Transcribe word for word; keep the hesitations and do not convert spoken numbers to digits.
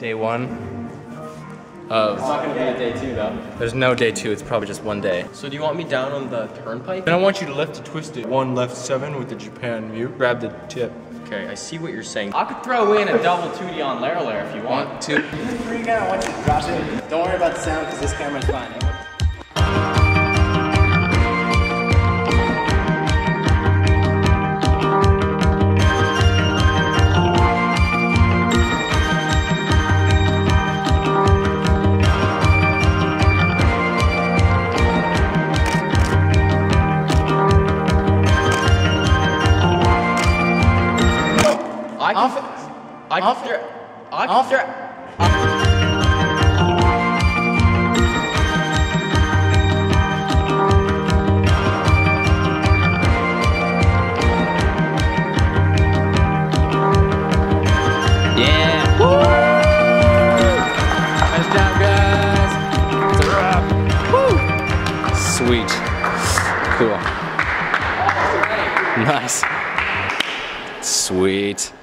day one of... It's not gonna be a day two though. There's no day two, it's probably just one day. So do you want me down on the turnpike? Then I want you to lift to twist it. One left seven with the Japan view. Grab the tip. Okay, I see what you're saying. I could throw in a double two D on Lair Lair if you want. One, two. Three again, I want you to drop it. Don't worry about the sound because this camera's fine. I can, I can, off, I can, off, yeah. Woo! Nice job, guys. It's a wrap. Woo! Sweet. Cool. Nice. Sweet.